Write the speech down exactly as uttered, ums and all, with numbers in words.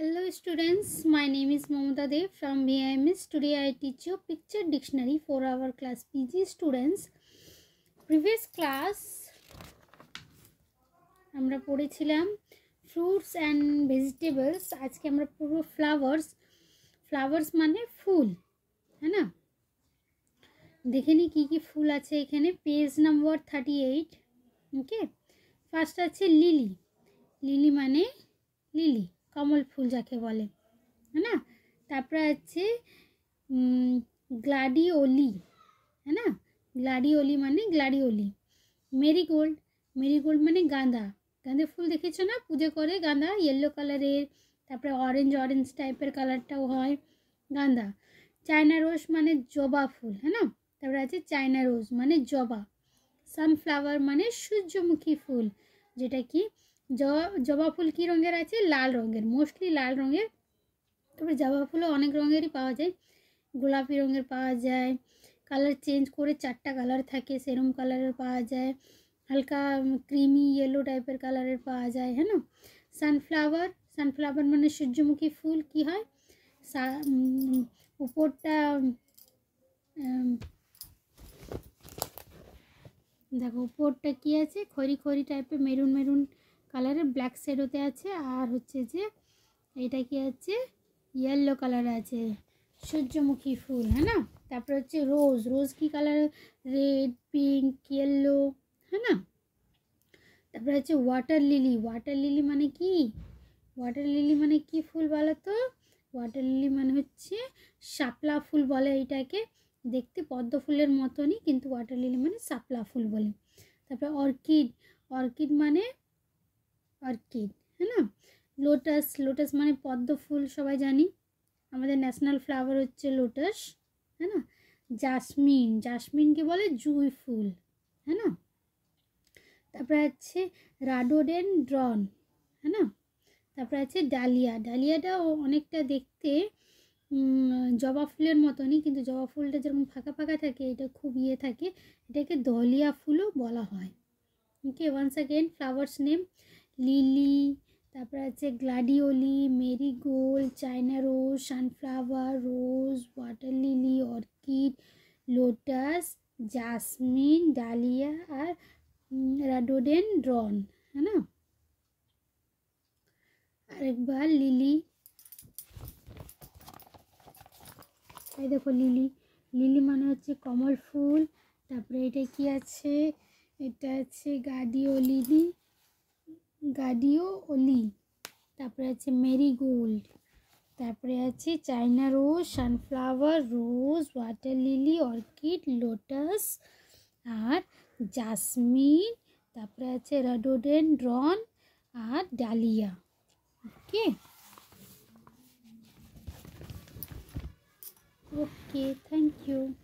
Hello students, my name is Mamata Dev from V I M S. Today I teach you picture dictionary for our class P G students. Previous class আমরা পড়েছিলাম fruits and vegetables. আজকে আমরা পড়ব flowers. Flowers মানে ফুল, হ্যাঁ না? দেখে নি কি কি ফুল আছে এখানে, page number thirty eight. Okay, first আছে লিলি। লিলি মানে লিলি, কমল ফুল যাকে বলে, হ্যাঁ না? তারপরে আছে গ্লাডিওলি, হ্যাঁ না? গ্লাডিওলি মানে গ্লাডিওলি। মেরিগোল্ড, মেরিগোল্ড মানে গাঁদা। গাঁদা ফুল দেখেছো না, পুজো করে গাঁদা, ইয়েলো কালারের, তারপরে অরেঞ্জ অরেঞ্জ টাইপের কালারটাও হয় গাঁদা। চায়না রোজ মানে জবা ফুল, হ্যাঁ না? তারপরে আছে চায়না রোজ মানে জবা। সানফ্লাওয়ার মানে সূর্যমুখী ফুল, যেটা কি জবা ফুল কী রঙের আছে? লাল রঙের, মোস্টলি লাল রঙের। তারপরে জবা ফুলও অনেক রঙেরই পাওয়া যায়, গোলাপি রঙের পাওয়া যায়, কালার চেঞ্জ করে চারটা কালার থাকে সেরম কালারের পাওয়া যায়, হালকা ক্রিমি ইয়েলো টাইপের কালারের পাওয়া যায়, হ্যাঁ না? সানফ্লাওয়ার, সানফ্লাওয়ার মানে সূর্যমুখী ফুল। কি হয়, উপরটা দেখো উপরটা কি আছে, খড়ি খড়ি টাইপের মেরুন মেরুন কালারের, ব্ল্যাক শেডোতে আছে। আর হচ্ছে যে এটা কি আছে, ইয়েলো কালার আছে, সূর্যমুখী ফুল, হ্যাঁ না? তারপরে হচ্ছে রোজ, রোজ কি কালার? রেড, পিঙ্ক, ইয়েলো, হ্যাঁ না? তারপরে হচ্ছে ওয়াটার লিলি। ওয়াটার লিলি মানে কি? ওয়াটার লিলি মানে কি ফুল বলো তো? ওয়াটার লিলি মানে হচ্ছে শাপলা ফুল বলে এটাকে, দেখতে পদ্ম ফুলের মতনই, কিন্তু ওয়াটার লিলি মানে শাপলা ফুল বলে। তারপরে অর্কিড, অর্কিড মানে অর্কিড, হ্যাঁ না? লোটাস, লোটাস মানে পদ্ম ফুল, সবাই জানি, আমাদের ন্যাশনাল ফ্লাওয়ার হচ্ছে লোটাস, হ্যাঁ না? জাসমিন, জাসমিনকে বলে জুঁই ফুল, হ্যাঁ না? তারপরে আছে রাডোডেনড্রন, হ্যাঁ না? তারপরে আছে ডালিয়া। ডালিয়াটাও অনেকটা দেখতে জবা ফুলের মতনই, কিন্তু জবা ফুলটা যেরকম ফাঁকা ফাঁকা থাকে, এটা খুব ইয়ে থাকে, এটাকে দলিয়া ফুলও বলা হয়। Okay, once again flowers name lily, তারপরে আছে gladioli, marigold, China rose, sunflower, rose, water lily, orchid, lotus, jasmine, dahlia আর রাডোডেনড্রন, হ্যাঁ না? আরেকবার লিলি, এই দেখো লিলি, লিলি মানে হচ্ছে কমল ফুল। তারপরে এটা কি আছে, এটা আছে গার্ডিওলিলি, গার্ডিওলি। তারপরে আছে মেরিগোল্ড, তারপরে আছে China rose, sunflower, rose, water lily, orchid, lotus আর জাসমিন, তারপরে আছে রডোডেনড্রন আর dahlia. Okay okay, thank you.